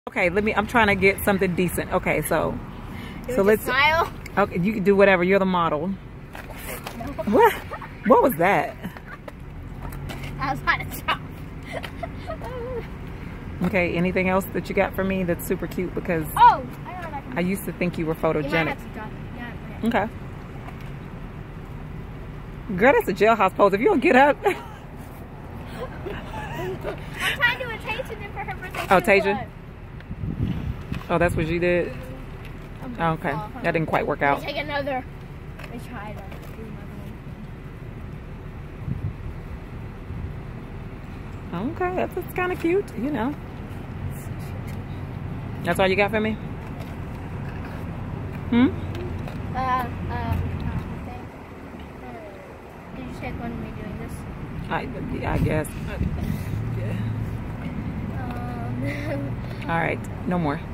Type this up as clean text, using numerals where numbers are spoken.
Okay, I'm trying to get something decent. Okay, so let's smile. Okay, you can do whatever. You're the model. What? What was that? I was trying to stop. Okay, anything else that you got for me that's super cute? Because Oh, I know what I can do. I used to think you were You might photogenic. have to drop it. Yeah, Okay. Girl, that's a jailhouse pose. If you don't get up. I'm trying to do a Tasia for her birthday. Oh, too, Tasia? but Oh, that's what you did? I'm Oh, gonna okay. fall. That didn't quite work out. Take another. Let me try to do another one. Okay, that's kind of cute, you know. That's all you got for me? Hmm? Did you check when we're doing this? I guess. Um, All right, no more.